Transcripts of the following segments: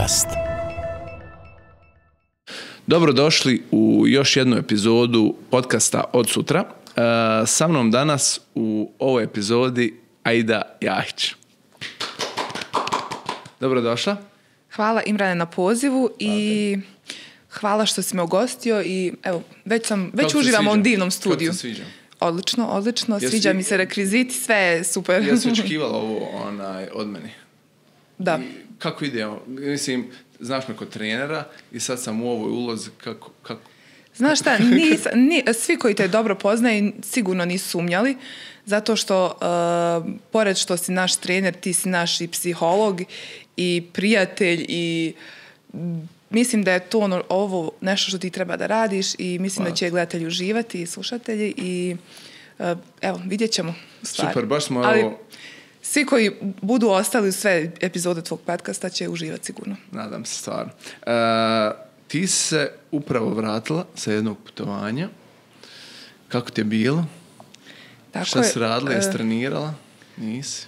Podcast. Dobrodošli u još jednu epizodu podcasta Od sutra. Sa mnom danas u ovoj epizodi Aida Jahić. Dobrodošla. Hvala Imrane na pozivu i hvala što si me ugostio i evo, već uživam u ovom divnom studiju. Kako se sviđa? Odlično. Sviđa mi se rekviziti, sve je super. Ja sam očekivala ovo od mene. Da. I kako ide? Mislim, znaš me kod trenera i sad sam u ovoj ulozi kako... Znaš šta, svi koji te dobro poznaju sigurno nisu sumnjali, zato što pored što si naš trener, ti si naš i psiholog i prijatelj i mislim da je to ovo nešto što ti treba da radiš i mislim da će gledatelji uživati i slušatelji i evo, vidjet ćemo stvari. Super, baš smo ali svi koji budu ostali u sve epizode tvog podcasta će uživati sigurno. Nadam se stvarno. Ti si se upravo vratila sa jednog putovanja. Kako ti je bilo? Tako šta si radila? Jesi trenirala? Nisi?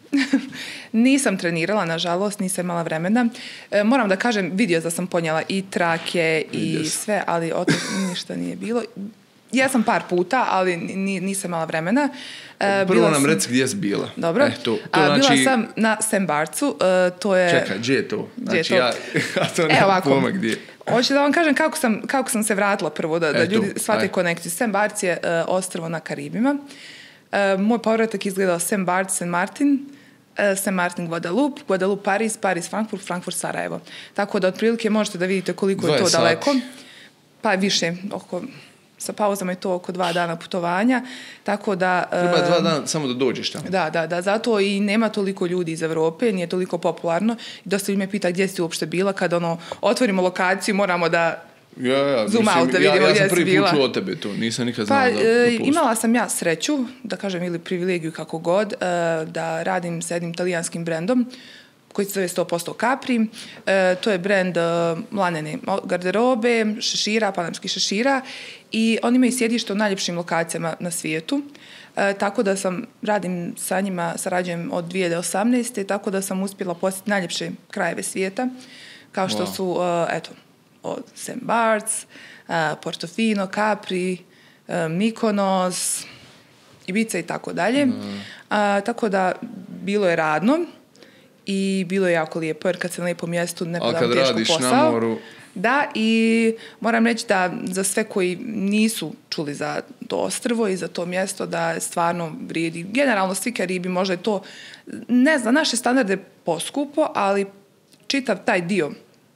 Nisam trenirala, nažalost, nisam imala vremena. Moram da kažem, vidio da sam ponijela i trake i sve, ali od toga ništa nije bilo. Ja sam par puta, ali nisam imala vremena. Prvo nam reci gdje si bila. Dobro. Bila sam na St. Bartsu. To je... Čekaj, gdje je to? Znači, ja to nemam pojma gdje. Hoću da vam kažem kako sam se vratila prvo, da ljudi shvate konekciju. St. Barts je ostrvo na Karibima. Moj povratak izgledao St. Barts, St. Martin, St. Martin, Guadeloupe, Guadeloupe, Paris, Frankfurt, Frankfurt, Sarajevo. Tako da otprilike možete da vidite koliko je to daleko. Pa više, sa pauzama je to oko 2 dana putovanja, tako da... Treba 2 dana samo da dođeš tamo. Da, zato i nema toliko ljudi iz Evrope, nije toliko popularno. I dosta ljudi me pita gdje si uopšte bila, kad otvorimo lokaciju, moramo da zoom out, da vidimo gdje si bila. Ja sam prvi put čuo o tebe to, nisam nikad znala da postoji. Imala sam ja sreću, da kažem, ili privilegiju kako god, da radim s jednim talijanskim brendom, koji se zove 100% Capri. To je brend lanene garderobe, šešira, panamskih šešira i oni imaju sjedište u najljepšim lokacijama na svijetu. Tako da radim sa njima, sarađujem od 2018. Tako da sam uspjela posjetiti najljepše krajeve svijeta, kao što su, od St. Barts, Portofino, Capri, Mykonos, Ibiza i tako dalje. Tako da bilo je radno. I bilo je jako lijepo, jer kad se na lijepom mjestu ne pada teško posao. Ali kad radiš na moru... Da, i moram reći da za sve koji nisu čuli za to ostrvo i za to mjesto, da stvarno vrijedi. Generalno svi Karibi, možda je to, ne znam, naše standarde poskupo, ali čitav taj dio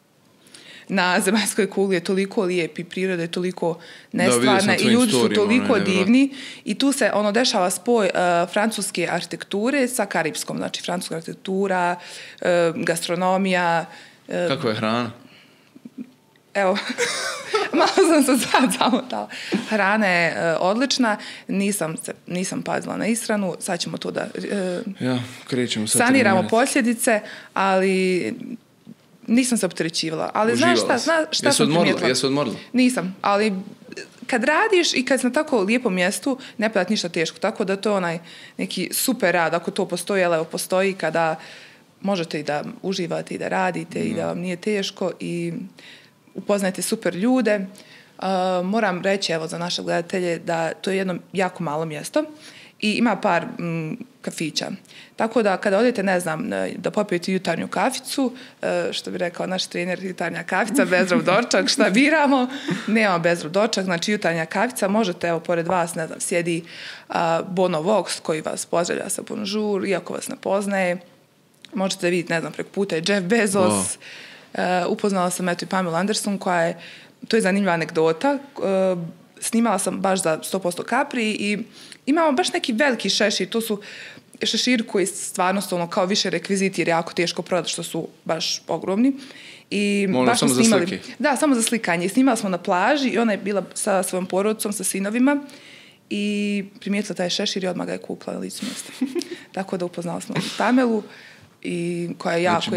na zemaljskoj kugli je toliko lijep i priroda je toliko nestvarna i ljudi su toliko divni i tu se dešava spoj francuske arhitekture sa karipskom, znači francuska arhitektura, gastronomija. Kako je hrana? Evo, malo sam se sad zamotala. Hrana je odlična, nisam pazila na ishranu, sad ćemo to da saniramo posljedice, ali... Nisam se opterećivala, ali znaš šta sam primijetila? Jesu odmorila? Nisam, ali kad radiš i kad si na tako lijepom mjestu, ne pada ništa teško, tako da to je neki super rad, ako to postoji, ali evo postoji kada možete i da uživate i da radite i da vam nije teško i upoznajete super ljude. Moram reći, evo, za naše gledatelje da to je jedno jako malo mjesto i ima par kafića. Tako da kada odete, ne znam, da popijete jutarnju kaficu, što bi rekao naš trener, jutarnja kafica, bezrov dočak, šta biramo? Nema bezrov dočak, znači jutarnja kafica, možete, evo, pored vas, ne znam, sjedi Bono Vox koji vas pozdravlja sa bonjour, iako vas ne poznaje. Možete vidjeti, ne znam, preko puta je Jeff Bezos. Upoznala sam i Pamela Anderson to je zanimljiva anegdota. Snimala sam baš za 100% Capri i imamo baš neki veliki šešir, to su šeširi koji stvarno su kao više rekviziti jer je jako teško prodati što su baš ogromni. I baš samo snimali, za slike? Da, samo za slikanje. I snimala smo na plaži i ona je bila sa svojom porodicom, sa sinovima i primijetila taj šešir i odmah ga je kupila na licu mjesta. Tako da upoznala smo Pamelu i koja je jako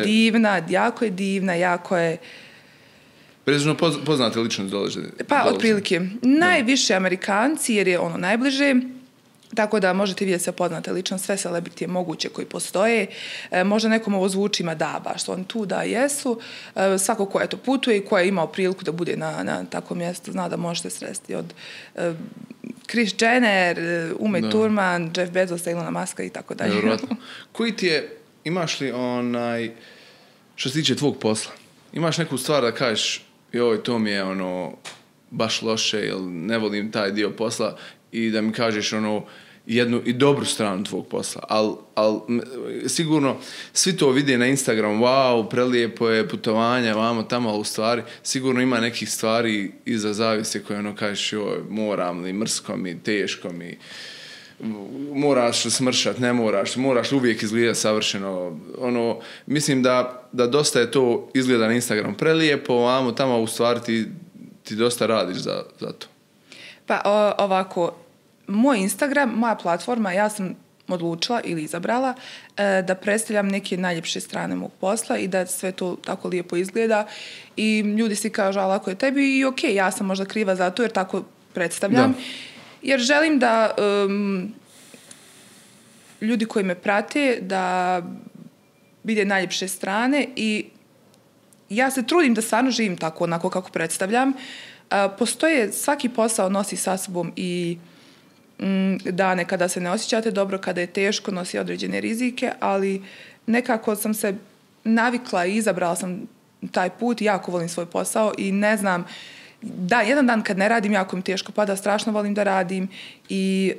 divna, jako je Prezično poznate lično dolaze? Pa, otprilike. Najviše Amerikanci, jer je najbliže, Tako da možete vidjeti se poznate lično, sve celebritije moguće koji postoje. Možda nekom ovo zvuči, ma da, baš oni tu da jesu. Svako ko eto putuje i ko je imao priliku da bude na takvom mjestu, zna da možete sresti od Kris Jenner, Uma Thurman, Jeff Bezos, Elona Muska i tako dalje. Koji ti je, imaš li što se tiče tvog posla, imaš neku stvar da kažeš, joj, to mi je baš loše ili ne volim taj dio posla, i da mi kažeš jednu i dobru stranu tvog posla, ali sigurno svi to vide na Instagramu, wow, prelijepo je putovanje, vamo tamo, ali u stvari sigurno ima nekih stvari iza zavise koje kažeš, joj, moram li, mrsko mi, teško mi, moraš smršat, ne moraš uvijek izgledati savršeno. Mislim da dosta je to izgleda na Instagramu prelijepo, vamo tamo, u stvari ti dosta radiš za to. Pa ovako, moj Instagram, moja platforma, ja sam odlučila ili izabrala da predstavljam neke najljepše strane mog posla i da sve to tako lijepo izgleda i ljudi svi kažu, ali ako je tebi i okej, ja sam možda kriva za to jer tako predstavljam. Da. Jer želim da ljudi koji me prate da vide najljepše strane i ja se trudim da stvarno živim tako onako kako predstavljam. Postoje, svaki posao nosi sa sobom i dane kada se ne osjećate dobro, kada je teško, nosi određene rizike, ali nekako sam se navikla i izabrala sam taj put i jako volim svoj posao i ne znam, da, jedan dan kad ne radim, jako mi teško pada, strašno volim da radim i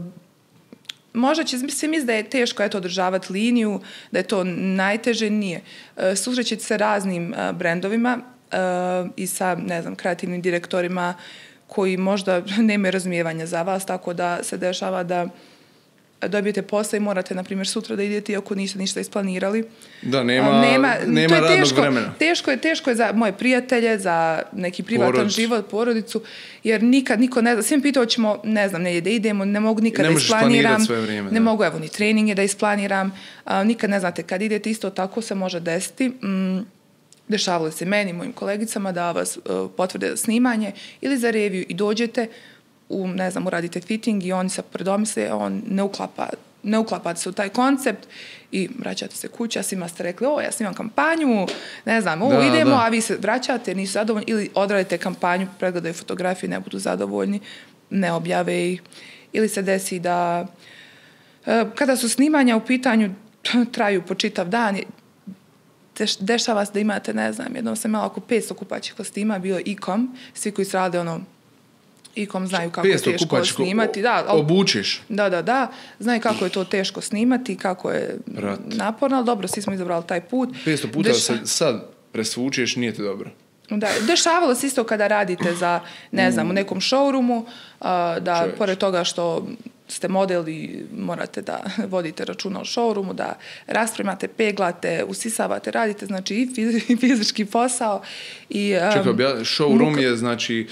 možda će se misliti da je teško održavati liniju, da je to najteže, nije. Susrećete se raznim brendovima i sa, ne znam, kreativnim direktorima koji možda nemaju razumijevanja za vas, tako da se dešava da dobijete posao i morate, na primjer, sutra da idete iako niste ništa isplanirali. Da, nema radnog vremena. Teško je za moje prijatelje, za neki privatan život, porodicu, jer nikad niko ne zna. Svi mi pitao ćemo, ne znam, negdje da idemo, ne mogu nikad da isplaniram. Sve vrijeme, ne mogu, evo, ni treninge da isplaniram. Nikad ne znate kad idete, isto tako se može desiti. Dešavalo se meni i mojim kolegicama da vas potvrde za snimanje ili za reviju i dođete, ne znam, uradite fitting i oni se predomisle, on ne uklapate se u taj koncept i vraćate se kući, a svima ste rekli, ja snimam kampanju, ne znam, idemo, a vi se vraćate, nisu zadovoljni, ili odradite kampanju, pregledaju fotografije, ne budu zadovoljni, ne objave ih. Ili se desi da kada su snimanja u pitanju, traju po čitav dan, dešava se da imate, ne znam, jednom sam imala oko 500 kupaćih kostima, bio e-com, svi koji su radili e-com znaju kako je teško snimati. Obučiš? Da. Znaju kako je to teško snimati, kako je naporno, ali dobro, svi smo izabrali taj put. 500 puta se sad presvučeš, nije ti dobro. Da, dešavalo se isto kada radite za, ne znam, u nekom showroomu, da pored toga što ste model i morate da vodite računa o showroomu, da raspremate, peglate, usisavate, radite, znači i fizički posao. Čekaj, showroom je znači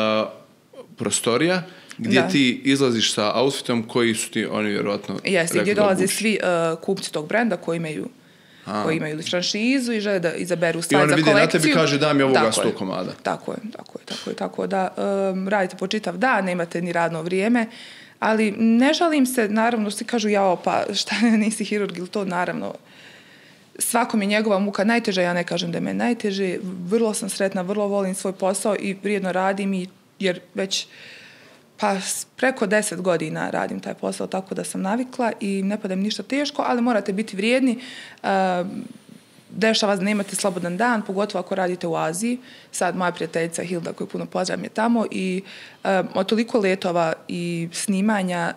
prostorija gdje ti izlaziš sa outfitom koji su ti oni vjerojatno... Jeste, gdje dolaze svi kupci tog brenda koji imaju ili franšizu i žele da izaberu stvari za kolekciju. I oni vide na tebi kaže da mi ovoga 100 komada. Tako da radite po čitav dan, nemate ni radno vrijeme, ali ne žalim se, naravno, svi kažu pa šta nisi hirurg ili to, naravno, svakom je njegova muka najteža, ja ne kažem da je meni najteže, vrlo sam sretna, vrlo volim svoj posao i vrijedno radim jer već preko 10 godina radim taj posao, tako da sam navikla i ne pada mi ništa teško, ali morate biti vrijedni. Dešava da nemate slobodan dan, pogotovo ako radite u Aziji. Sad moja prijateljica Hilda, koju puno pozdravljam, je tamo i od toliko letova i snimanja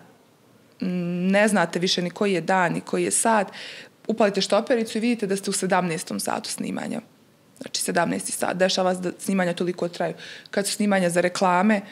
ne znate više ni koji je dan, ni koji je sat. Upalite štopericu i vidite da ste u 17. satu snimanja. Znači 17. sat. Dešava se da snimanja toliko traju. Kad su snimanja za reklame,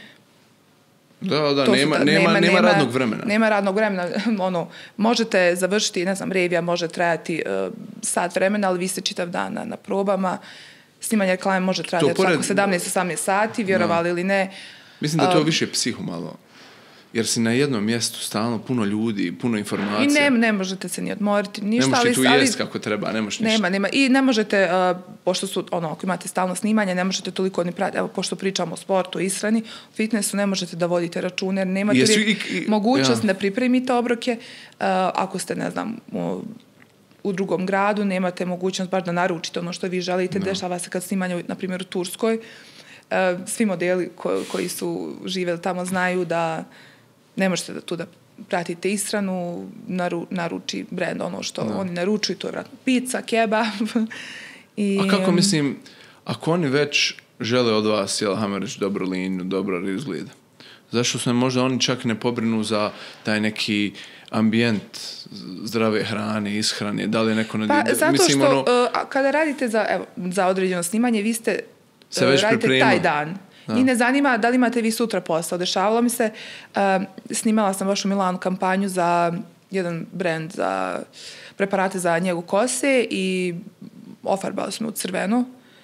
nema radnog vremena. Nema radnog vremena. Možete završiti, ne znam, revija može trajati sat vremena, ali vi ste čitav dan na probama. Snimanje reklame može trajati 17-18 sati, vjerovali ili ne. Mislim da to više psiho malo. jer si na jednom mjestu stalno puno ljudi, puno informacija. I ne možete se ni odmoriti, ništa. Ne možeš tu jest kako treba, ne možeš ništa. Nema. I ne možete, pošto su, ako imate stalno snimanje, ne možete toliko ni pratiti. Evo, pošto pričamo o sportu, ishrani, fitnessu, ne možete da vodite račune, jer nemate mogućnost da pripremite obroke. Ako ste, ne znam, u drugom gradu, nemate mogućnost baš da naručite ono što vi želite. Dešava se kad snimanje, na primjer, u Turskoj. Svi modeli koji su živjeli tamo znaju da ne možete tu da pratite ishranu, naruči brand ono što oni naručuju, to je vratno pizza, kebab. A kako mislim, ako oni već žele od vas, hajmo reći, dobru liniju, dobro izgled, zašto se možda oni čak ne pobrinu za taj neki ambijent zdrave hrane, ishrane, da li je neko... Zato mislim, što kada radite za određeno snimanje, vi ste radite taj dan. I ne zanima da li imate vi sutra posao. Dešavalo mi se, snimala sam baš u Milanu kampanju za jedan brand za preparate za njegu kose i ofarbali smo u crveno.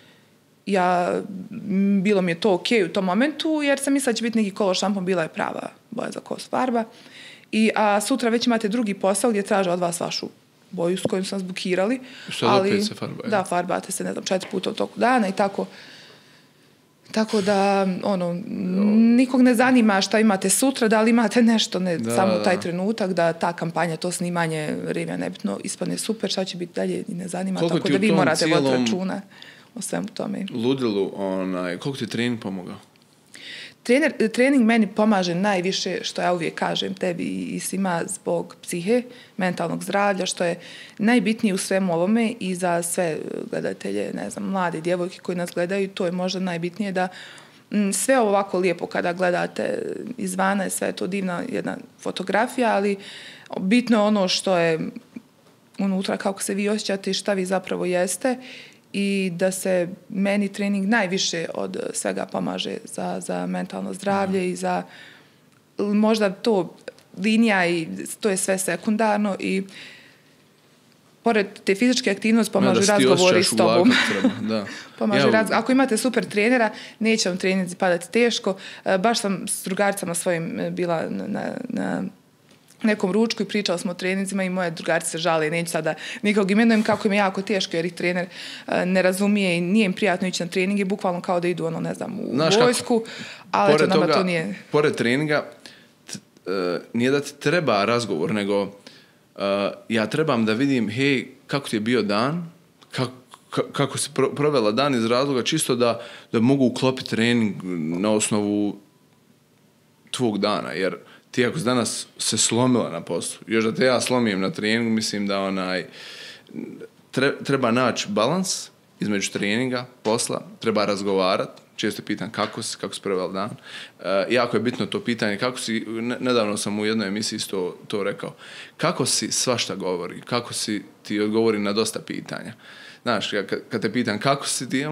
Bilo mi je to ok u tom momentu, jer sam mislila da će biti neki color šampon, bila je prava boja za kosu farba. A sutra već imate drugi posao gdje traže od vas vašu boju s kojom sam zbukirali. Što opet se farba? Da, farbate se, 4 puta u toku dana i tako. Tako da, nikog ne zanima šta imate sutra, da li imate nešto, samo taj trenutak, da ta kampanja, to snimanje, revija nebitno, ispadne super, šta će biti dalje i ne zanima, koliko tako da vi morate voditi računa o svemu tome. Ludilu, koliko ti trening pomogao? Trening meni pomaže najviše, što ja uvijek kažem tebi i svima, zbog psihe, mentalnog zdravlja, što je najbitnije u svemu ovome i za sve gledatelje, ne znam, mlade djevojke koji nas gledaju, to je možda najbitnije da sve ovako lijepo kada gledate izvana je sve to divna jedna fotografija, ali bitno je ono što je unutra, kako se vi osjećate i šta vi zapravo jeste. I da se meni trening najviše od svega pomaže za mentalno zdravlje i za možda to linija i to je sve sekundarno i pored te fizičke aktivnosti pomažu razgovori s tobom. Ako imate super trenera, neće vam treninzi padati teško. Baš sam s drugaricama svojim bila na nekom ručku i pričala smo o treninzima i moje drugarice se žale, neću sada nikog imenujem kako im je jako teško jer ih trener ne razumije i nije im prijatno ići na treninge, bukvalno kao da idu u vojsku, ali eto nama to nije. Pored treninga nije da ti treba razgovor, nego ja trebam da vidim, hej, kako ti je bio dan, kako si provela dan iz razloga, čisto da mogu uklopiti trening na osnovu tvog dana, jer ti ako danas se slomila na poslu, još da te ja slomim na treningu, mislim da treba naći balans između treninga, posla, treba razgovarati, često pitam kako si provela dan. Jako je bitno to pitanje, kako si, nedavno sam u jednoj emisiji to rekao, kako si svašta govori, kako si ti odgovori na dosta pitanja. Znaš, kad te pitam kako si ti,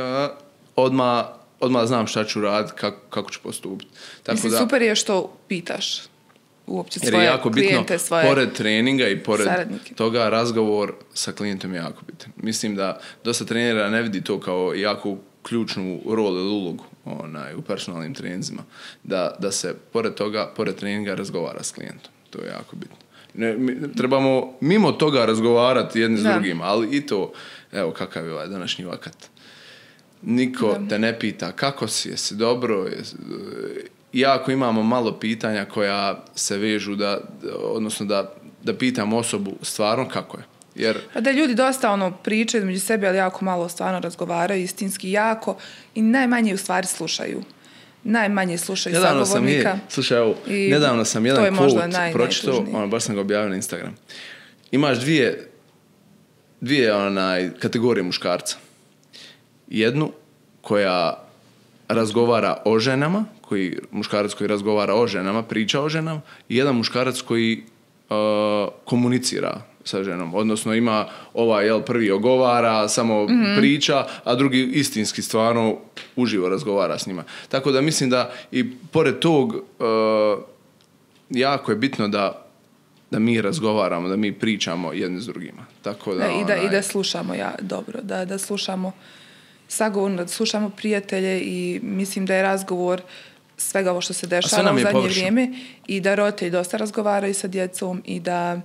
odmah znam šta ću raditi, kako ću postupiti. Mislim, super je što pitaš uopće svoje klijente, jako bitno, svoje pored treninga i pored saradnike. Toga, razgovor sa klijentom je jako bitan. Mislim da dosta trenera ne vidi to kao jako ključnu rolu ili ulogu u personalnim treninzima. Da se pored treninga razgovara s klijentom. To je jako bitno. Trebamo mimo toga razgovarati jedni s drugima, ali i to, evo kakav je ovaj današnji vakat. Niko te ne pita kako si, jesi dobro, jako imamo malo pitanja koja se vežu odnosno da pitam osobu stvarno kako je. Jer da ljudi dosta pričaju među sebi, ali jako malo stvarno razgovaraju, istinski jako i najmanje u stvari slušaju. Najmanje slušaju sagovornika. Slušaj, nedavno sam jedan quote pročitao, baš sam ga objavio na Instagram. Imaš dvije kategorije muškarca. Jednu koja razgovara o ženama, muškarac koji razgovara o ženama, priča o ženama, i jedan muškarac koji komunicira sa ženom. Odnosno ima prvi ogovara, samo priča, a drugi istinski stvarno uživo razgovara s njima. Tako da mislim da i pored tog jako je bitno da mi razgovaramo, da mi pričamo jedni s drugima. Tako da, i da slušamo dobro, da slušamo sagovorno, da slušamo prijatelje i mislim da je razgovor svega ovo što se sve dešava nam u je zadnje površno. vrijeme i da roditelji dosta razgovaraju sa djecom i da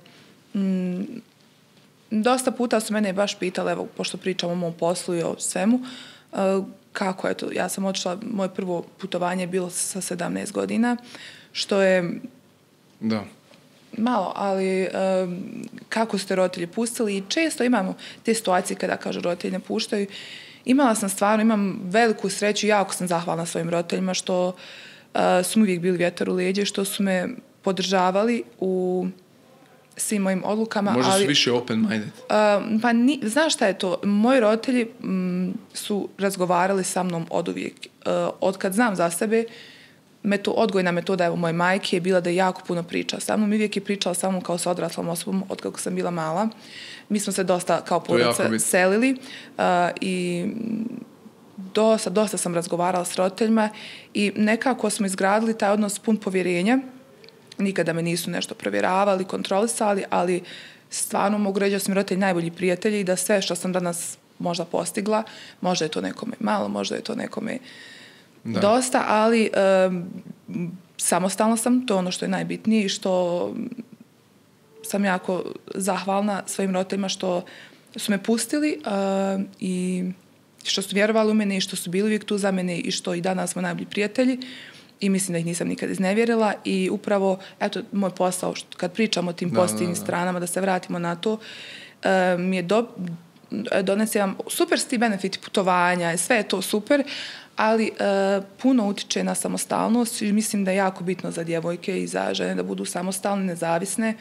dosta puta su mene baš pitali, evo, pošto pričam o mom poslu i o svemu, kako je to, ja sam otišla, moje prvo putovanje je bilo sa 17 godina, što je Da. malo, ali kako ste roditelji pustili i često imamo te situacije kada kažu roditelji ne puštaju. Imam veliku sreću, jako sam zahvalna svojim roditeljima što su mi uvijek bili vjetar u leđe, što su me podržavali u svim mojim odlukama. Možda ali, su više open-minded. Znaš šta je to? Moji roditelji su razgovarali sa mnom oduvijek. Od kad znam za sebe, odgojna metoda evo moje majke je bila da jako puno priča sa mnom. Uvijek je pričala sa mnom kao sa odraslom osobom od kako sam bila mala. Mi smo se dosta kao porodica selili i dosta sam razgovarala s roditeljima i nekako smo izgradili taj odnos pun povjerenja. Nikada me nisu nešto provjeravali, kontrolisali, ali stvarno mogu reći da su mi roditelji najbolji prijatelji i da sve što sam danas možda postigla, možda je to nekome malo, možda je to nekome dosta, ali samostalna sam, to je ono što je najbitnije i što sam jako zahvalna svojim roditeljima što su me pustili i što su vjerovali u mene i što su bili uvijek tu za mene i što i danas smo najbolji prijatelji i mislim da ih nisam nikad iznevjerila i upravo, eto, moj posao, kad pričamo o tim pozitivnim stranama, da se vratimo na to, mi je donese vam super sti benefiti putovanja, sve je to super, ali puno utiče na samostalnost i mislim da je jako bitno za djevojke i za žene da budu samostalne, nezavisne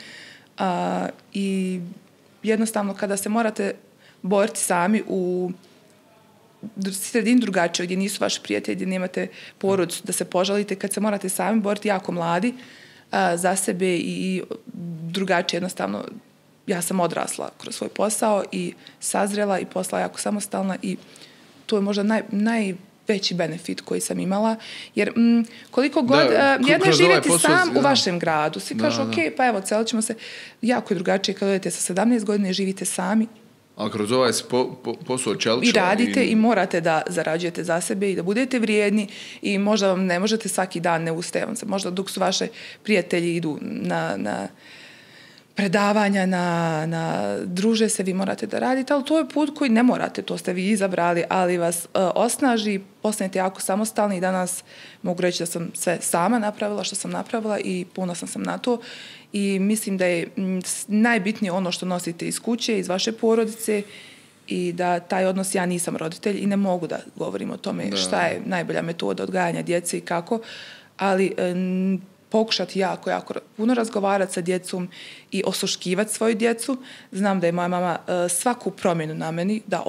i jednostavno kada se morate boriti sami u sredini drugačije, gdje nisu vaši prijatelji, gdje nemate porodicu da se požalite, kad se morate sami boriti jako mladi za sebe i drugačije jednostavno. Ja sam odrasla kroz svoj posao i sazrela i postala jako samostalna i to je možda najveći benefit koji sam imala, jer koliko god, jedno je živjeti sam u vašem gradu, svi kažu ok, pa evo, celit ćemo se, jako je drugačije kad odete sa 17 godina i živite sami. A kroz ovaj posao čeliča. I radite i morate da zarađujete za sebe i da budete vrijedni i možda vam ne možete svaki dan ne ustaje vam se. Možda dok su vaše prijatelji idu na predavanja, na druže se, vi morate da radite, ali to je put koji ne morate, to ste vi izabrali, ali vas osnaži, postanete jako samostalni i danas mogu reći da sam sve sama napravila što sam napravila i ponosna sam na to i mislim da je najbitnije ono što nosite iz kuće, iz vaše porodice i da taj odnos, ja nisam roditelj i ne mogu da govorim o tome šta je najbolja metoda odgajanja djece i kako, ali pokušati jako puno razgovarati sa djecom i osluškivati svoju djecu. Znam da je moja mama svaku promjenu na meni da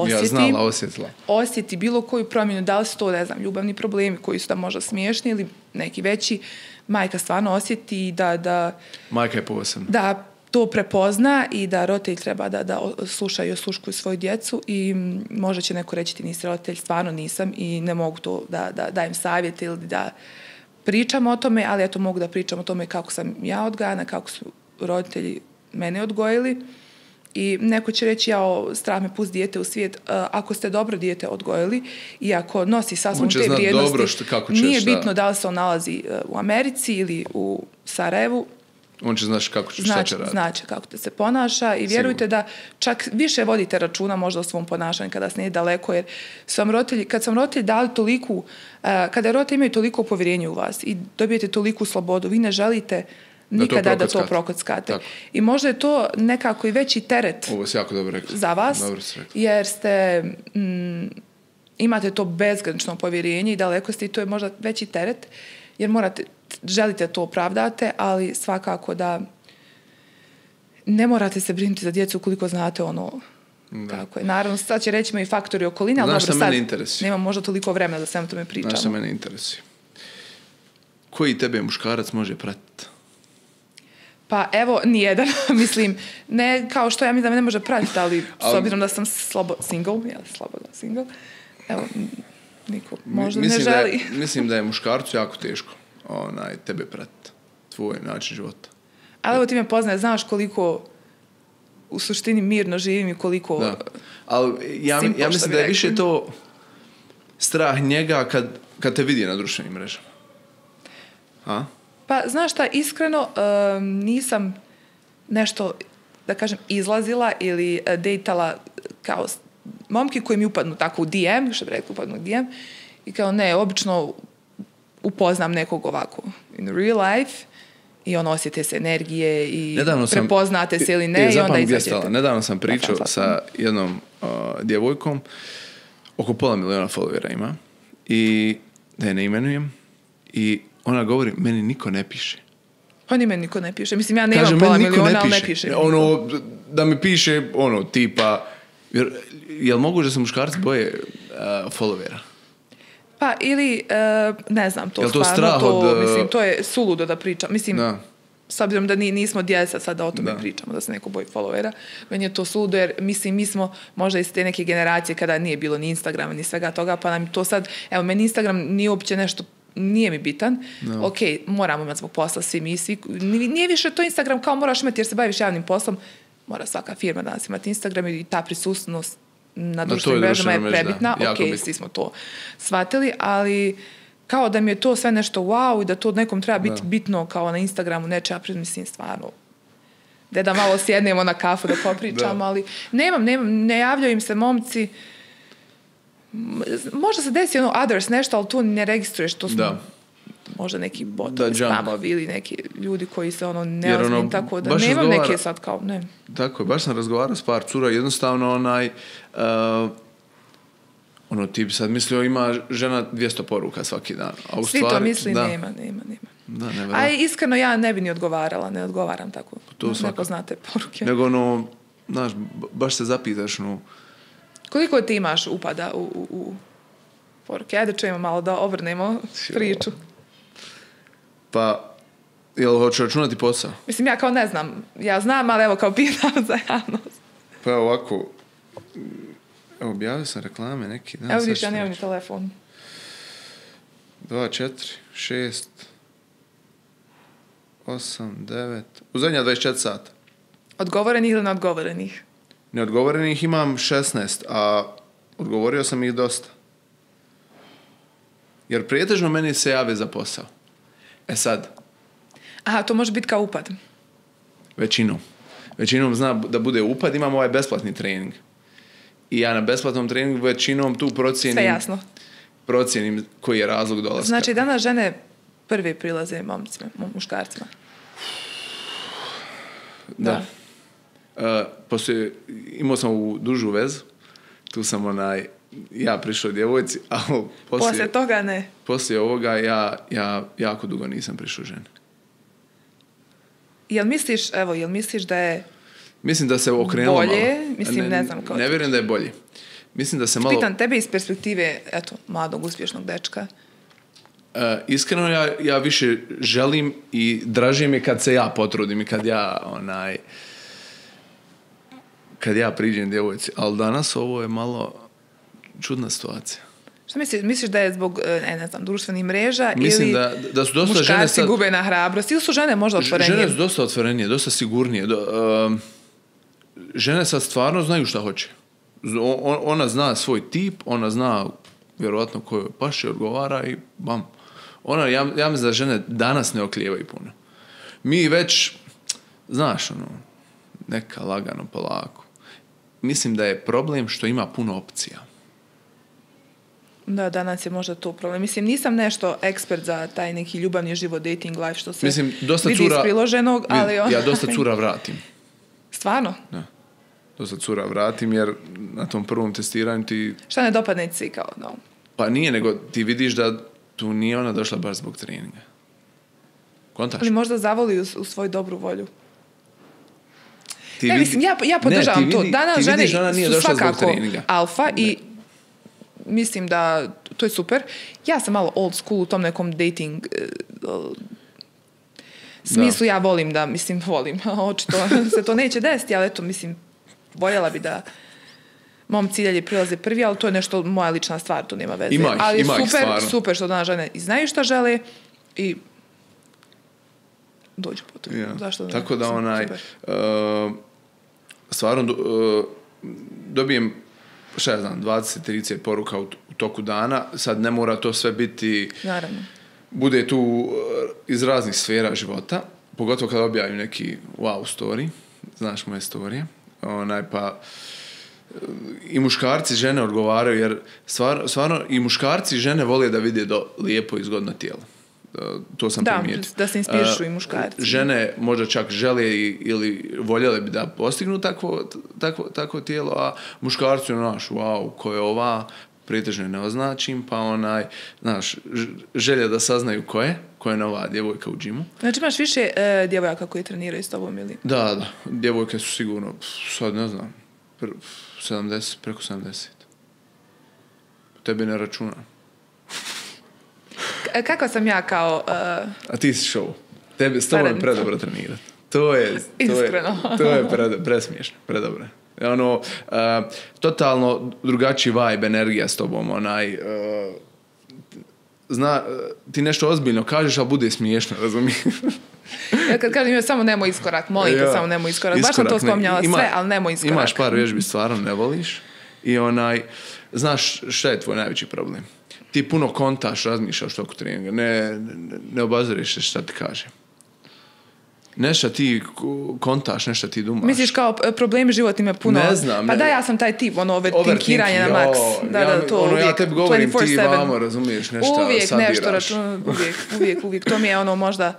osjeti bilo koju promjenu, da li su to, ne znam, ljubavni problemi koji su da možda smiješni ili neki veći. Majka stvarno osjeti i da majka je posebna. Da to prepozna i da roditelj treba da sluša i osluškuju svoju djecu i možda će neko reći ti nisi roditelj, stvarno nisam i ne mogu to da dajem savjete ili da pričam o tome, ali eto mogu da pričam o tome kako sam ja odgajana, kako su roditelji mene odgojili i neko će reći strah me pust dijete u svijet, ako ste dobro dijete odgojili i ako nosi sasvom te vrijednosti, nije bitno da li se on nalazi u Americi ili u Sarajevu, on će znaš kako će šta će raditi. Znači kako te se ponaša i vjerujte da čak više vodite računa možda o svom ponašanju kada se nije daleko, jer kad sam roditelji dali toliku, kada roditelji imaju toliko povjerenje u vas i dobijete toliku slobodu, vi ne želite nikada da to prokockate. I možda je to nekako i veći teret za vas, jer ste imate to bezgranično povjerenje i daleko ste i to je možda veći teret, jer želite to opravdate, ali svakako da ne morate se brinuti za djecu ukoliko znate ono kako je. Naravno, sad će reći i faktori okoline, ali dobro, sad nemam možda toliko vremena da sve o tome pričamo. Znaš šta mene interesuje? Koji tebe muškarac može pratiti? Pa evo, nijedan. Mislim, ne kao što ja mislim da me ne može pratiti, ali s obzirom da sam slobodno single, evo, niko možda ne želi. Mislim da je muškarcu jako teško tebe pratiti, tvoj način života. Ali evo ti me poznaje, znaš koliko u suštini mirno živim i koliko... Da. Ali ja mislim da je više to strah njega kad te vidi na društvenim mrežama. A? Pa, znaš šta, iskreno, nisam nešto, da kažem, izlazila ili dejtala kao momki koji mi upadnu tako u DM, što bi rekao, upadnu u DM, i kao ne, obično upoznam nekog ovako in real life i on osjete se energije i prepoznate se ili ne i onda izađete. Nedavno sam pričao sa jednom djevojkom, oko 500.000 followera ima, i da je ne imenujem, i ona govori, meni niko ne piše. Pa ni meni niko ne piše. Mislim, ja nemam 500.000, ali ne piše. Ono, da mi piše, ono, tipa, jel moguće da se muškarci boje followera? Pa, ili, ne znam, to stvarno, strah od, mislim, to je suludo da pričam. Mislim, da. S obzirom da nismo djeca, sad da o tome pričamo, da se neko boji followera, meni je to suludo, jer mislim, mi smo možda iz te neke generacije kada nije bilo ni Instagrama, ni svega toga, pa nam to sad, evo, meni Instagram nije uopće nešto, nije mi bitan. No. Ok, moramo imati zbog posla svi mi, svi, nije više to Instagram kao moraš imati jer se baviš javnim poslom, mora svaka firma danas imati Instagram i ta prisutnost na društvenim mrežama je prebitna. Ok, svi smo to shvatili, ali kao da mi je to sve nešto wow i da to nekom treba biti bitno kao na Instagramu, neće, ja mislim stvarno da malo sjednemo na kafu da popričamo, ali nemam, ne javljaju im se momci. Možda se desi ono others nešto, ali tu ne registruješ, to smo možda neki botovi, spamovi ili neki ljudi koji se ono neozbiljni, tako da nemam neke sad kao, ne. Tako je, baš sam razgovarao s par cura, jednostavno ono, ti bi sad mislio, ima žena 200 poruka svaki dan. A u svi stvari, to misli, nema. A iskreno ja ne bi ni odgovarala, ne odgovaram tako. Nepoznate poruke. Nego ono, znaš, baš se zapitaš, no. Koliko ti imaš upada u poruke? Ajde čujemo malo da obrnemo priču. Pa, jel hoću računati posao? Mislim, ja kao ne znam. Ja znam, ali evo kao pitam za javnost. Pa ovako, evo, objavio sam reklame neki dan. Evo vidiš, ja nemam ni telefon. 2, 4, 6, 8, 9, u zadnja 24 sata. Odgovorenih ili neodgovorenih? Neodgovorenih imam 16, a odgovorio sam ih dosta. Jer prijetežno meni se jave za posao. E sad. Aha, to može biti kao upad. Većinom zna da bude upad, imam ovaj besplatni trening. I ja na besplatnom treningu većinom tu procijenim koji je razlog dolaska. Znači, danas žene prvi prilaze muškarcima. Da. Poslije, imao sam u dužu vezu, tu sam ja prišao djevojci, a poslije toga ne. Poslije ovoga ja jako dugo nisam prišao ženi. Jel misliš da je mislim da se okrenulo bolje? Malo. Mislim, ne znam kao. Ne vjerujem da je bolje. Mislim da se malo. Pitam tebe iz perspektive, mladog, uspješnog dečka. Iskreno, ja više želim i draže mi kad se ja potrudim i kad ja priđem djevojci. Ali danas ovo je malo čudna situacija. Što misliš da je zbog, ne znam, društvenih mreža mislim ili da su dosta žene muškarci gube na hrabrost ili su žene možda otvorenije? Žene su dosta otvorenije, dosta sigurnije. Žene sad stvarno znaju šta hoće. Ona zna svoj tip, ona zna vjerovatno kojoj paše odgovara i bam. Ja mislim da žene danas ne oklijevaju puno. Mi već, znaš, neka lagano, polako. Mislim da je problem što ima puno opcija. Da, danas je možda to problem. Mislim, nisam nešto ekspert za taj neki ljubavni život, dating life, što se vidi iz priloženog, ali... Ja dosta cura vratim. Stvarno? Da. Dosta cura vratim, jer na tom prvom testiranju ti... Šta ne dopadne ti kao, no? Pa nije, nego ti vidiš da tu nije ona došla baš zbog treninga. Kontaš? Ali možda zavoli u svoju dobru volju. Mislim, ja podržavam to. Danas žene su svakako alfa i mislim da to je super. Ja sam malo old school u tom nekom dating smislu. Ja volim da, volim. Očito se to neće desiti, ali eto, voljela bi da mom ciljalji prilaze prvi, ali to je nešto moja lična stvar, to nema veze. Ali super što danas žene znaju šta žele i dođu po to. Zašto da? Tako da stvarno dobijem 20-30 poruka u toku dana. Sad ne mora to sve biti naravno bude tu iz raznih sfera života, pogotovo kada objavim neki wow story, znaš moje storije, pa i muškarci i žene odgovaraju, jer stvarno i muškarci i žene vole da vide lijepo i zgodno tijelo. To sam primijetio. Da se inspirišu i muškarci. Žene možda čak žele ili voljele bi da postignu takvo tijelo, a muškarci wow, ko je ova, pretežno ne označim, pa želja da saznaju ko je nova djevojka u džimu. Znači imaš više djevojaka koji treniraju s tobom ili? Da, djevojke su sigurno, sad ne znam, 70, preko 70. Tebi ne računam. Kako sam ja kao... A ti si show. S tobom je predobro trenirati. Iskreno. To je presmiješno, predobro. Totalno drugačiji vibe, energija s tobom, ti nešto ozbiljno kažeš, ali bude smiješno, razumiješ? Ja kad kažem, samo nemoj iskorak, molim te, samo nemoj iskorak. Baš sam to spominjala sve, ali nemoj iskorak. Imaš par vježbi stvarno ne voliš i znaš šta je tvoj najveći problem? Ti puno kontaš, razmišljaš oko treninga, ne obaziriš se šta ti kaže. Nešto ti kontaš, nešto ti dumaš. Misliš kao problemi život ima puno... Ne znam. Pa da, ja sam taj tip, overthinkiranje na maks. To uvijek. Ja tebi govorim, ti vamo razumiješ nešto, uvijek sadiraš. Nešto račun, uvijek. To mi je možda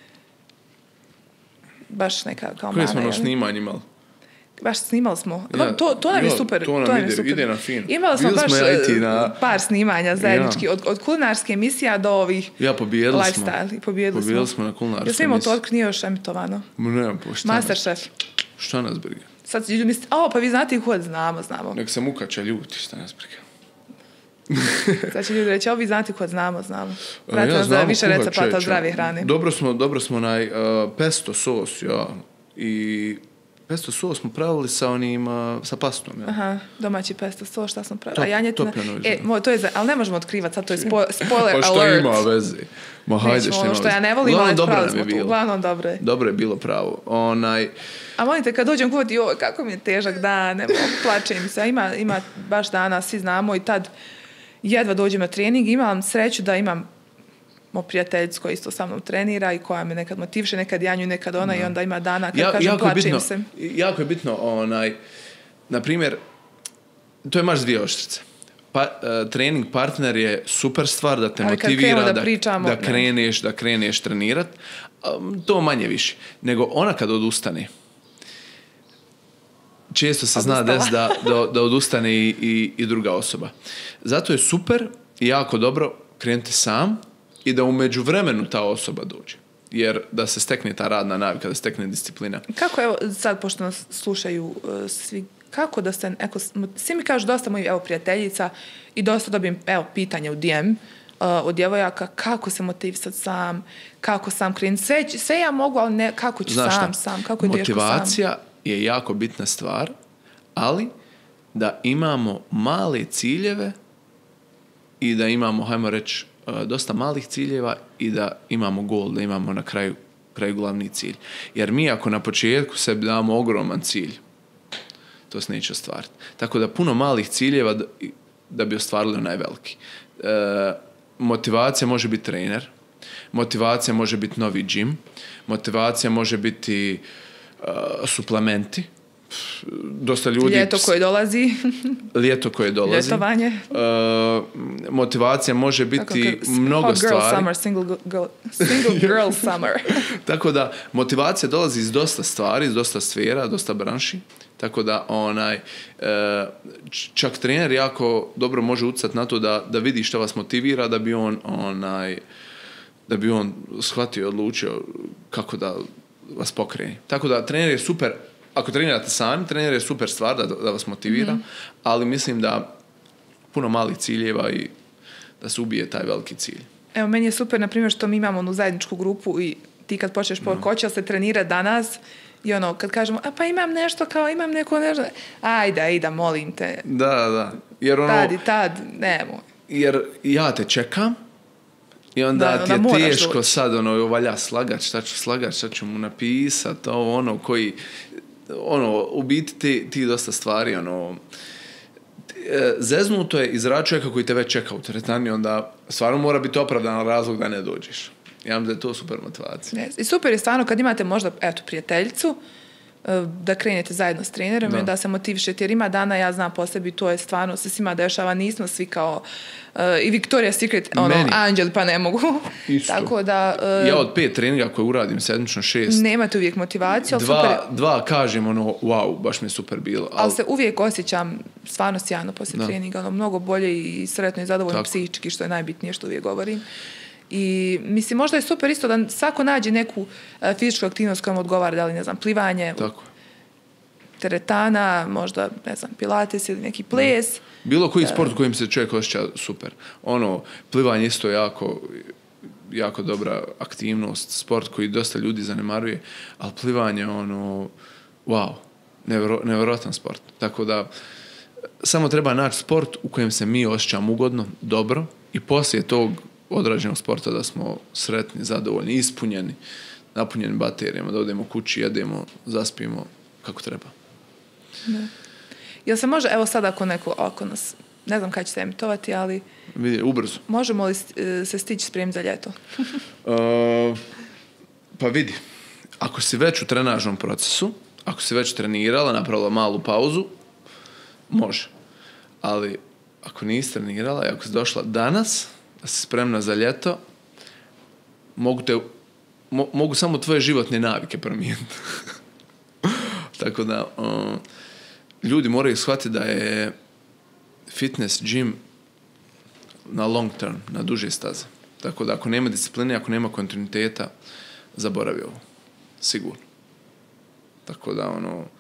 baš neka kao mana. Koje smo snimanje imali? Baš snimali smo. To nam je super. To nam ide na fin. Imali smo baš par snimanja zajednički. Od kulinarske emisija do ovih lifestyle. Pobjedili smo na kulinarske emisije. Imamo to otkak nije još emitovano. Nemam po šta. Masterchef. Šta nas briga? Sad ljudi misli, pa vi znate kod znamo. Nek se Mukača ljuti, šta nas briga. Sad će ljudi reći, vi znate kod znamo. Vratite nas za više recepata zdrave hrane. Dobro smo na pesto sos, i pesto sos smo pravili sa pastom. Ja. Aha, domaći pesto sos, šta smo pravili? Topljeno ali ne možemo otkrivati, sad to je spoiler alert. Pa što ima veze? Ma hajde, što ja ne volim, ali pravili smo to. Uglavnom dobro je. Dobro je bilo pravo. A molite, kad dođem kuvati, kako mi je težak dan, plačem se. Ima baš dana, svi znamo i tad jedva dođem na trening. Imam sreću da imam prijateljicu koja isto sa mnom trenira i koja me nekad motiviše, nekad ja nju, nekad ona i onda ima dana kad kažem plačim se. Jako je bitno, na primjer, to je maš dvije oštrice. Trening partner je super stvar da te motivira, da kreneš trenirat. To manje više. Nego ona kad odustane, često se zna da odustane i druga osoba. Zato je super i jako dobro krenuti sam i da u međuvremenu ta osoba dođe. Jer da se stekne ta radna navika, da se stekne disciplina. Kako, evo, sad pošto nas slušaju svi, kako da se, svi mi kažu dosta mojih, prijateljica i dosta dobijem, pitanja u DM od djevojaka, kako se motivisati sam, kako sam krenuti. Sve ja mogu, ali ne, kako ću sam, kako je teško sam. Motivacija je jako bitna stvar, ali da imamo male ciljeve i da imamo, hajmo reći, dosta malih ciljeva i da imamo gol, da imamo na kraju glavni cilj. Jer mi ako na početku sebi damo ogroman cilj, to se neće ostvariti. Tako da puno malih ciljeva da bi ostvarili onaj veliki. Motivacija može biti trener, motivacija može biti novi gym, motivacija može biti suplementi. Dosta ljudi... Ljeto koje dolazi. Ljetovanje. Motivacija može biti mnogo stvari. Single girl summer. Tako da motivacija dolazi iz dosta stvari, iz dosta sfera, dosta branši. Tako da čak trener jako dobro može utjecati na to da vidi što vas motivira, da bi on shvatio i odlučio kako da vas pokrene. Tako da trener je super. Ako trenirate sami, trener je super stvar da vas motivira, ali mislim da puno malih ciljeva i da se ubije taj veliki cilj. Evo, meni je super, na primjer, što mi imamo onu zajedničku grupu i ti kad počneš ko će se trenira danas i kad kažemo, pa imam nešto, imam neko nešto, ajde, molim te. Da. Jer tad, nemoj. Jer ja te čekam i onda ti je teško sad, valja slagač, šta ću mu napisat, koji... u biti ti dosta stvari, zeznuto je iz čovjeka koji te već čeka u teretani, onda stvarno mora biti opravdan razlog da ne dođeš. Ja mislim da je to super motivacija. Yes. I super je stvarno kad imate možda, eto, prijateljicu, da krenete zajedno s trenerom i da se motivišete, jer ima dana, ja znam po sebi, to je stvarno se svima dešava, nismo svi kao i Victoria's Secret, anđeli, pa ne mogu. Isto. Tako da... ja od 5 treninga koje uradim, sedmično 6... Nemate uvijek motivaciju, ali super... Dva kažem, wow, baš mi je super bilo. Ali se uvijek osjećam stvarno sjajno poslije treninga, mnogo bolje i sretno i zadovoljno psihički, što je najbitnije što uvijek govorim. I mislim, možda je super isto da svako nađe neku fizičku aktivnost koja mu odgovara, da li, ne znam, plivanje, teretana, možda, ne znam, pilates ili neki ples. Bilo koji sport u kojem se čovjek osjeća super. Plivanje isto jako dobra aktivnost, sport koji dosta ljudi zanemaruje, ali plivanje, wow, nevjerojatan sport. Tako da, samo treba naći sport u kojem se mi osjećamo ugodno, dobro, i poslije tog odrađenog sporta da smo sretni, zadovoljni, ispunjeni, napunjeni baterijama, da odemo kući, jedemo, zaspimo kako treba. Da. Jel se može, evo sad ako nas, ne znam kada će se emitovati, ali... Vidi, ubrzo. Možemo li se stići spremiti za ljeto? Pa vidi, ako si već u trenažnom procesu, ako si već trenirala, napravila malu pauzu, može. Ali ako nisi trenirala i ako si došla danas, da si spremna za ljeto, mogu samo tvoje životne navike promijeniti. Tako da, ljudi moraju shvatiti da je fitness gym na long term, na duže staze. Tako da, ako nema discipline, ako nema kontinuiteta, zaboravi ovo. Sigurno. Tako da,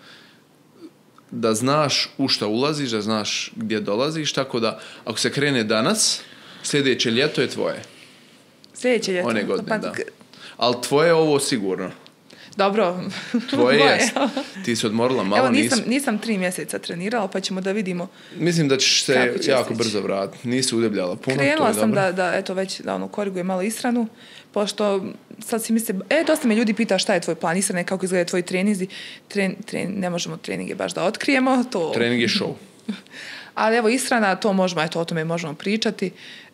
da znaš u šta ulaziš, da znaš gdje dolaziš, tako da, ako se krene danas, sljedeće ljeto je tvoje. Sljedeće ljeto. One godine, da. Ali tvoje je ovo sigurno. Dobro. Tvoje jest. Ti si odmorila malo. Evo, nisam 3 mjeseca trenirala, pa ćemo da vidimo. Mislim da ćeš se jako brzo vratiti. Nisi udebljala puno. Krenula sam da eto, već da korigujem malo ishranu, pošto sad si misle, dosta me ljudi pita šta je tvoj plan ishrane, kako izgleda tvoji treninzi. Ne možemo treninge baš da otkrijemo. Trening je show. Ali evo, ishrana, to možemo, eto, o tome možemo pričati.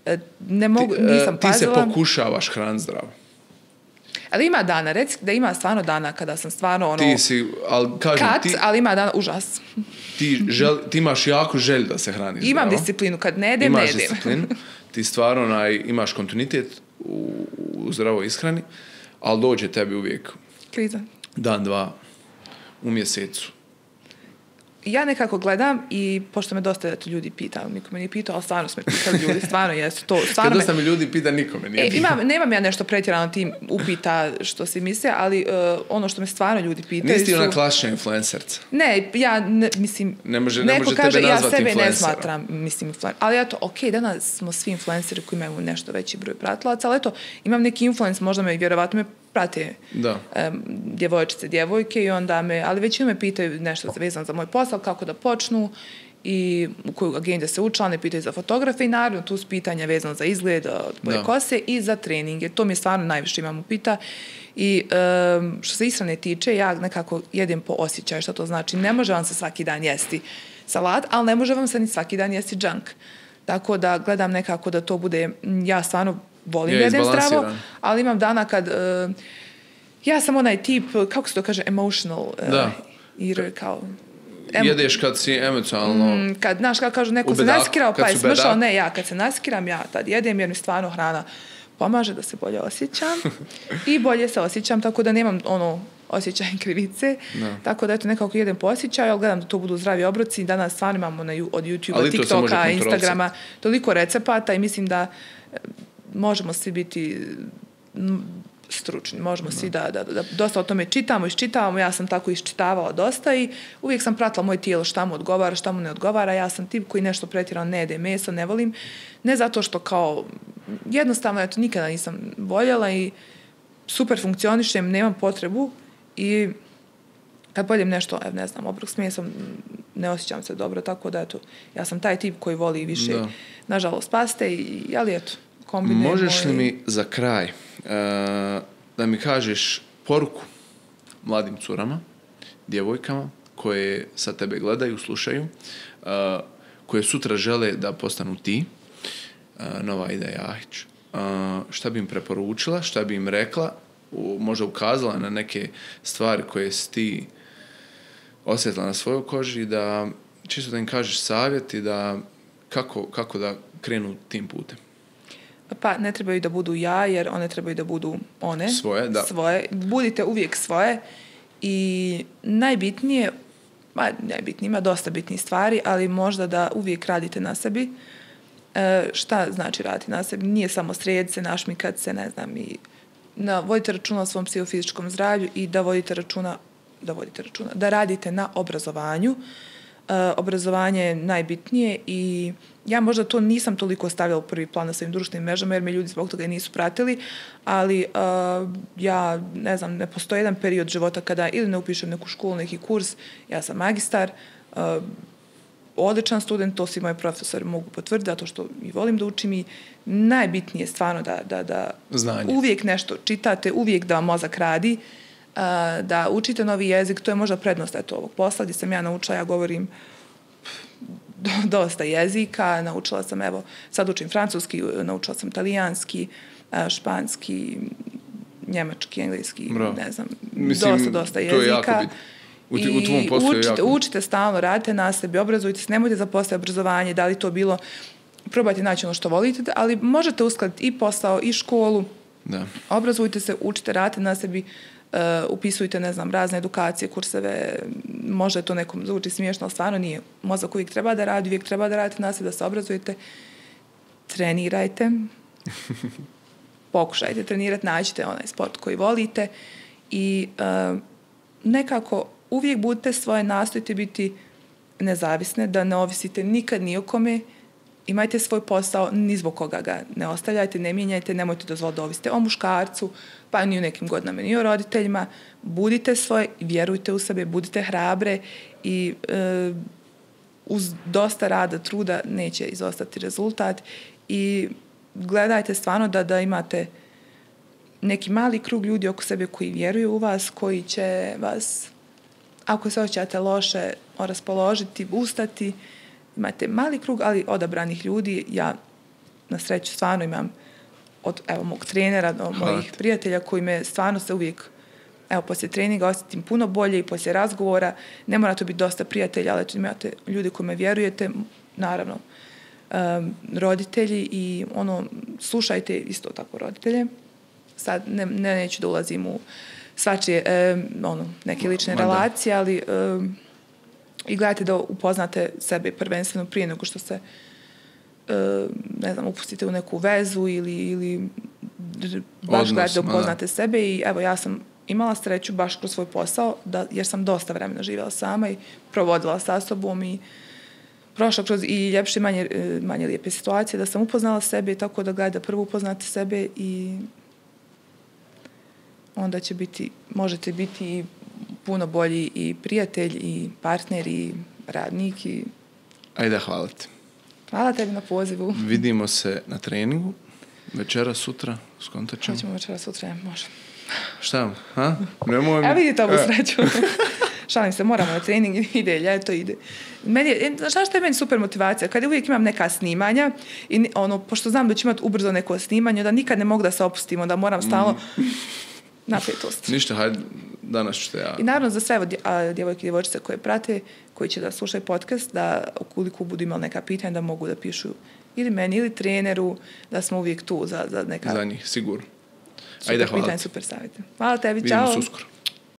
Nisam pazila. Ti se pokušavaš hraniti zdravo. Ali ima dana, reci da ima stvarno dana kada sam stvarno Ti si, ali kažem ali ima dana, užas. Ti imaš jako želju da se hraniš zdravo. Imam disciplinu, kad ne jedem, ne jedem. Imaš disciplinu, ti stvarno imaš kontinuitet u zdravoj ishrani, ali dođe tebi uvijek kriza. Dan, dva u mjesecu. Ja nekako gledam i pošto me dosta ljudi pita, niko me nije pitao, ali stvarno su me pitali ljudi, stvarno jesu to. Kad dosta me ljudi pita, niko me nije pitao. Nemam ja nešto pretjerano tim upita što se misle, ali ono što me stvarno ljudi pitaju Nisi ti ona klasična influencerca? Ne, mislim, ne može neko kaže, tebe nazvati ja sebe influencerom. Ne smatram, mislim, influencer. Ali eto, danas smo svi influenceri koji imaju nešto veći broj pratilaca, ali eto, imam neki influence, možda vjerovatno me prate djevojčice, djevojke i onda ali većinu me pitaju nešto vezano za moj posao, kako da počnu i u koju agendu se učla, ne pitaju za fotografe i naravno tu su pitanja vezano za izgled, boje kose i za treninge. To mi je stvarno najviše imam upita. I što se ishrane tiče, ja nekako jedem po osjećaju, što to znači. Ne može vam se svaki dan jesti salat, ali ne može vam se ni svaki dan jesti junk. Tako da gledam nekako da to bude, ja stvarno volim da jedem zdravo, ali imam dana kad ja sam onaj tip, kako se to kaže, emotional eater, kao... Jedeš kad si emocionalno kad, znaš, kako kažu, neko se naskirao, pa je smršao, ne, ja kad se naskiram, ja tad jedem, jer mi stvarno hrana pomaže da se bolje osjećam i bolje se osjećam, tako da nemam osjećaj krivice, tako da eto nekako jedem po osjećaju, ali gledam da to budu zdravi obroci. Danas stvarno imamo od YouTube-a, TikToka, Instagrama toliko recepata i mislim da možemo svi biti stručni, možemo svi da dosta o tome iščitavamo, ja sam tako iščitavala dosta i uvijek sam pratila moje tijelo šta mu odgovara, šta mu ne odgovara, ja sam tip koji nešto pretjerano ne jede meso, ne volim, ne zato što kao jednostavno, eto, nikada nisam voljela i super funkcionišem, nemam potrebu i kad pojedem nešto, ne znam, obrok s mesom, ne osjećam se dobro, tako da eto, ja sam taj tip koji voli više, nažalost, paste, ali eto, kombinujem. Možeš li mi za kraj da mi kažeš poruku mladim curama, djevojkama koje sa tebe gledaju, slušaju, koje sutra žele da postanu ti, Nova Aida Jahić, šta bi im preporučila, šta bi im rekla, možda ukazala na neke stvari koje si ti osjetila na svojoj koži, da čisto da im kažeš savjet i da kako da krenu tim putem. Pa ne trebaju da budu ja, jer one trebaju da budu one. Svoje, da. Svoje. Budite uvijek svoje i najbitnije, ima dosta bitnih stvari, ali možda da uvijek radite na sebi. Šta znači raditi na sebi? Nije samo srediti se, našmikat se, ne znam, i vodite računa o svom psihofizičkom zdravlju i da radite na obrazovanju. Obrazovanje je najbitnije i ja možda to nisam toliko stavila u prvi plan na svojim društvenim mrežama jer me ljudi zbog toga i nisu pratili, ali ja ne znam, ne postoji jedan period života kada ili ne upišem neku školu, neki kurs, ja sam magistar, odličan student, to svi moji profesori mogu potvrditi, zato što i volim da učim i najbitnije je stvarno da uvijek nešto čitate, uvijek da vam mozak radi, da učite novi jezik, to je možda prednost ovog posla, gdje sam ja naučila, ja govorim dosta jezika, naučila sam, sad učim francuski, naučila sam talijanski, španski, njemački, engleski, ne znam, dosta jezika. U tvom poslu je jako. Učite stalno, radite na sebi, obrazujte se, nemojte zaposliti obrazovanje, da li to bilo, probajte naći ono što volite, ali možete uskladiti i posao, i školu, obrazujte se, učite, radite na sebi, upisujte, ne znam, razne edukacije, kurseve, možda je to nekom zvuči smiješno, ali stvarno nije. Mozak uvijek treba da radi, uvijek treba da radite na sebi, da se obrazujete, trenirajte, pokušajte trenirati, nađite onaj sport koji volite i nekako uvijek budite svoje, nastojite biti nezavisne, da ne ovisite nikad ni o kome, imajte svoj posao, ni zbog koga ga ne ostavljajte, ne mijenjajte, nemojte dozvoliti da ovisite o muškarcu, pa ni u nekim godinama, ni o roditeljima. Budite svoje, vjerujte u sebe, budite hrabre i uz dosta rada, truda neće izostati rezultat i gledajte stvarno da imate neki mali krug ljudi oko sebe koji vjeruju u vas, koji će vas, ako se osjećate loše, raspoložiti, ustati. Imate mali krug, ali odabranih ljudi. Ja na sreću stvarno imam od mog trenera do mojih prijatelja koji me stvarno se uvijek, poslije treninga osjetim puno bolje i poslije razgovora. Ne mora to biti dosta prijatelja, ali imate ljudi koji me vjerujete, naravno roditelji i slušajte isto tako roditelje. Sad neću da ulazim u svačije neke lične relacije, ali i gledajte da upoznate sebe prvenstveno prije nego što se ne znam, upustite u neku vezu ili baš gledajte da upoznate sebe i ja sam imala sreću baš kroz svoj posao jer sam dosta vremena živjela sama i provodila sa sobom i prošla kroz i ljepše i manje lijepe situacije da sam upoznala sebe i tako da gledajte da prvo upoznate sebe i onda možete biti puno bolji i prijatelj i partner i radnik. Ajde, hvala ti. Hvala tebi na pozivu. Vidimo se na treningu. Večera, sutra, skontat ćemo. Hoćemo večera, sutra, može. Šta? Nemoj vidite ovu sreću. Šalim se, moramo na trening, ide ljeto, ide. Znaš što je meni super motivacija? Kad uvijek imam neka snimanja, i pošto znam da ću imati ubrzo neko snimanje, da nikad ne mogu da se opustim, da moram stalno napetost. Ništa, hajde, danas ću te ja. I naravno za sve djevojke i djevojčice koje prate, koji će da slušaju podcast, da ukoliko budu imali neka pitanja, da mogu da pišu ili meni ili treneru, da smo uvijek tu za neka... Za njih, sigurno. Super pitanja, super savjete. Hvala tebi, čao. Vidimo se uskoro.